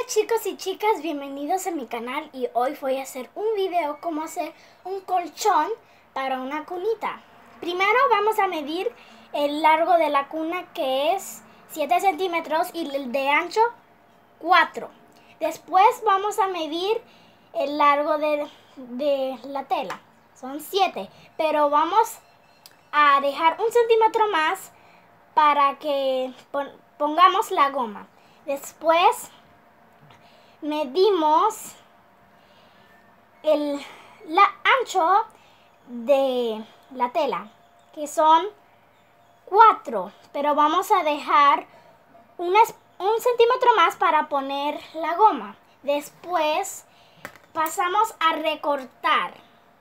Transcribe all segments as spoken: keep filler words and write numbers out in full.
Chicos y chicas, bienvenidos a mi canal y hoy voy a hacer un video cómo hacer un colchón para una cunita. Primero vamos a medir el largo de la cuna, que es siete centímetros, y el de ancho cuatro. Después vamos a medir el largo de, de la tela, son siete, pero vamos a dejar un centímetro más para que pongamos la goma. Después medimos el la ancho de la tela, que son cuatro, pero vamos a dejar un, un centímetro más para poner la goma. Después pasamos a recortar.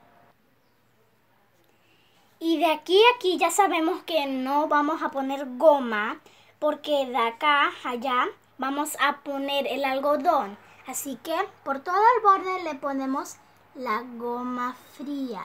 Y de aquí a aquí ya sabemos que no vamos a poner goma, porque de acá a allá vamos a poner el algodón. Así que por todo el borde le ponemos la goma fría.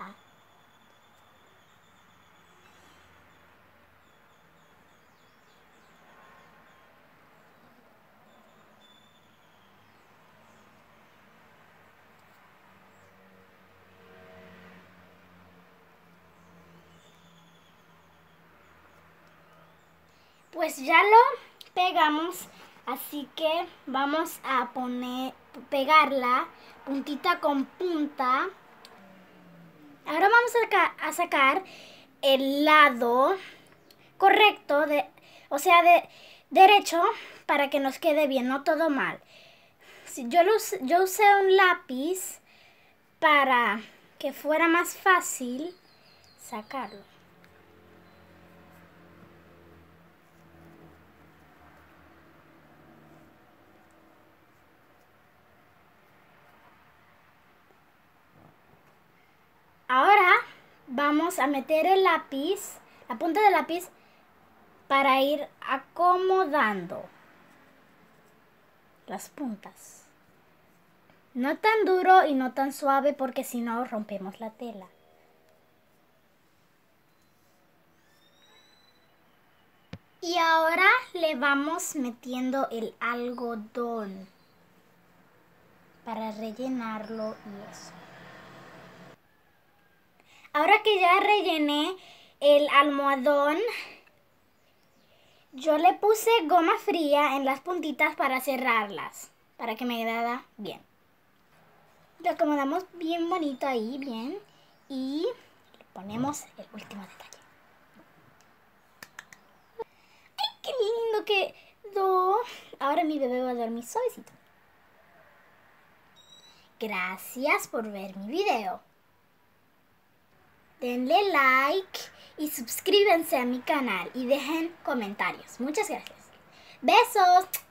Pues ya lo pegamos, así que vamos a poner, pegarla puntita con punta. Ahora vamos a, sacar, a sacar el lado correcto, de, o sea, de derecho, para que nos quede bien, no todo mal. Yo, lo, yo usé un lápiz para que fuera más fácil sacarlo. Ahora vamos a meter el lápiz, la punta del lápiz, para ir acomodando las puntas. No tan duro y no tan suave, porque si no rompemos la tela. Y ahora le vamos metiendo el algodón para rellenarlo y eso. Ahora que ya rellené el almohadón, yo le puse goma fría en las puntitas para cerrarlas, para que me quedara bien. Lo acomodamos bien bonito ahí, bien, y le ponemos el último detalle. ¡Ay, qué lindo quedó! Ahora mi bebé va a dormir suavecito. Gracias por ver mi video. Denle like y suscríbanse a mi canal y dejen comentarios. Muchas gracias. Besos.